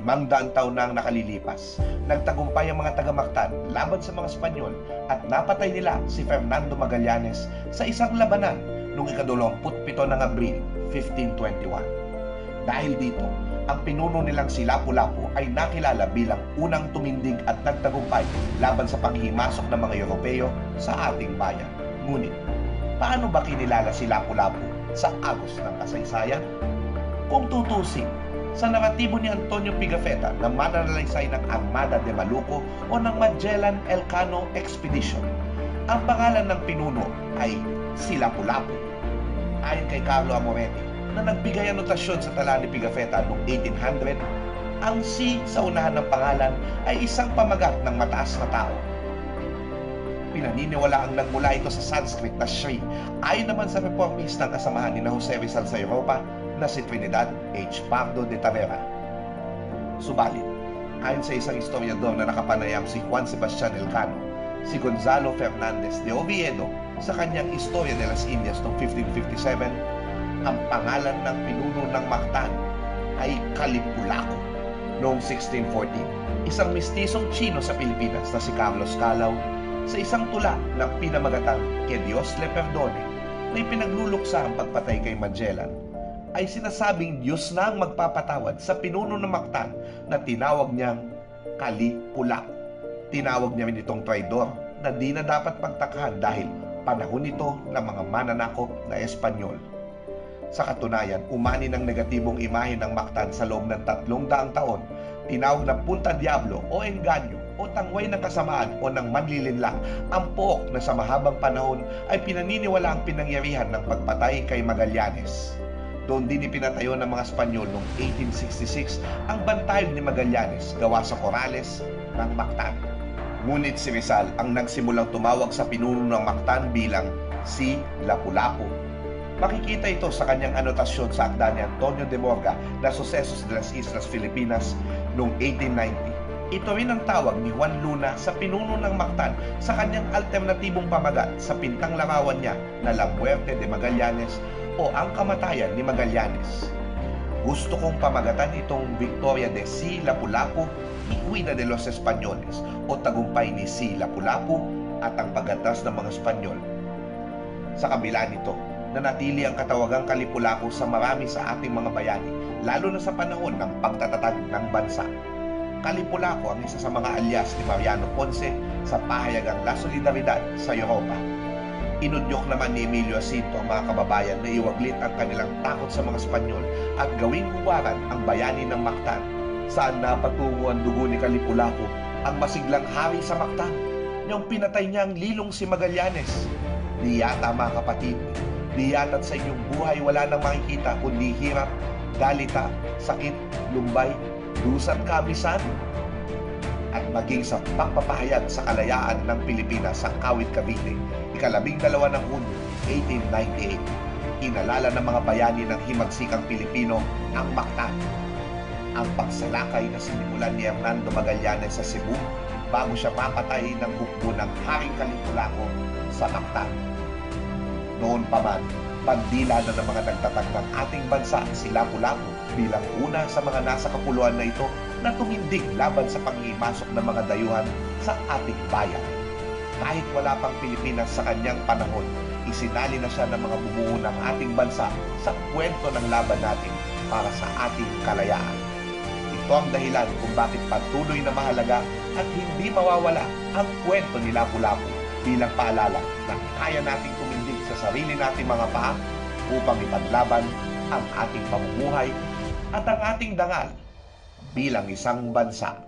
500 taon na ang nakalilipas. Nagtagumpay ang mga taga-Mactan laban sa mga Espanyol at napatay nila si Fernando Magallanes sa isang labanan noong ika-27 ng Abril 1521. Dahil dito, ang pinuno nilang si Lapu-Lapu ay nakilala bilang unang tumindig at nagtagumpay laban sa panghimasok ng mga Europeo sa ating bayan. Ngunit, paano ba kinilala si Lapu-Lapu sa agos ng kasaysayan? Kung tutusin, sa naratibo ni Antonio Pigafetta na mananalaysay ng Armada de Maluco o ng Magellan Elcano Expedition, ang pangalan ng pinuno ay si Lapu-Lapu. Ayon kay Carlo Amoretti, na nagbigay anotasyon sa tala ni Pigafetta noong 1800, ang si sa unahan ng pangalan ay isang pamagat ng mataas na tao. Pinaniniwala ang nagmula ito sa Sanskrit na Shri, ayon naman sa reformistang kasamahan ni Jose Rizal sa Europa na si Trinidad H. Pardo de Tavera. Subalit, ayon sa isang historiador na nakapanayam si Juan Sebastian Elcano, si Gonzalo Fernandez de Oviedo sa kanyang Historia de las Indias noong 1557, ang pangalan ng pinuno ng Mactan ay Calipulaco. Noong 1614, isang mistisong Chino sa Pilipinas na si Carlos Calao sa isang tula ng pinamagatang Que Dios le Perdone na ipinagluluksa ang pagpatay kay Magellan, ay sinasabing Diyos na ang magpapatawad sa pinuno ng Mactan na tinawag niyang Calipulaco. Tinawag niya rin itong traidor na di na dapat pagtakhan dahil panahon ito ng mga mananakop na Espanyol. Sa katunayan, umani ng negatibong imahe ng Mactan sa loob ng 300 taon, tinawag na Punta Diablo o Enganyo o tangway ng kasamaan o ng manlilinlang ang pook na sa mahabang panahon ay pinaniniwala ang pinangyarihan ng pagpatay kay Magallanes. Doon din ipinatayo ng mga Espanyol noong 1866 ang bantayog ni Magallanes gawa sa korales ng Mactan. Ngunit si Rizal ang nagsimulang tumawag sa pinuno ng Mactan bilang si Lapu-Lapu. Makikita ito sa kanyang anotasyon sa akda ni Antonio de Morga na Sucesos de las Islas Filipinas noong 1890. Ito rin ang tawag ni Juan Luna sa pinuno ng Mactan sa kanyang alternatibong pamagat sa pintang larawan niya na La Muerte de Magallanes o ang kamatayan ni Magallanes. Gusto kong pamagatan itong Victoria de si Lapu-Lapu, Huida de los Españoles o tagumpay ni si Lapu-Lapu at ang paggatas ng mga Espanyol. Sa kabila nito, nanatili ang katawagang Calipulaco sa marami sa ating mga bayani, lalo na sa panahon ng pagtatatag ng bansa. Calipulaco ang isa sa mga alias ni Mariano Ponce sa pahayagang La Solidaridad sa Europa. Inudyok naman ni Emilio Jacinto ang mga kababayan na iwaglit ang kanilang takot sa mga Espanyol at gawing huwaran ang bayani ng Mactan, saan napatungo ang dugo ni Calipulaco, ang masiglang hari sa Mactan, niyang pinatay niya ang lilong si Magallanes. Di yata mga kapatid, di yata't sa inyong buhay wala nang makikita kundi hirap, dalita, sakit, lumbay, dusa't kaamisan, at maging sa pagpapahayag sa kalayaan ng Pilipinas sa Kawit Cavite, ika-12 ng Hunyo, 1898. Inalala ng mga bayani ng himagsikang Pilipino ang Mactan, ang pagsalakay na sinimulan ni Hernando Magallanes sa Cebu bago siya mapatay ng hukbo ng Haring Calipulaco sa Mactan. Noon pa man, bandila na ng mga nagtatag ng ating bansa si Lapu-Lapu bilang una sa mga nasa kapuluan na ito na tumindig laban sa panghimasok ng mga dayuhan sa ating bayan. Kahit wala pang Pilipinas sa kanyang panahon, isinali na siya ng mga bumuo ng ating bansa sa kwento ng laban natin para sa ating kalayaan. Ito ang dahilan kung bakit patuloy na mahalaga at hindi mawawala ang kwento ni Lapu-Lapu bilang paalala na kaya nating tumindig sa sarili nating mga paa upang ipaglaban ang ating pamumuhay at ang ating dangal bilang isang bansa.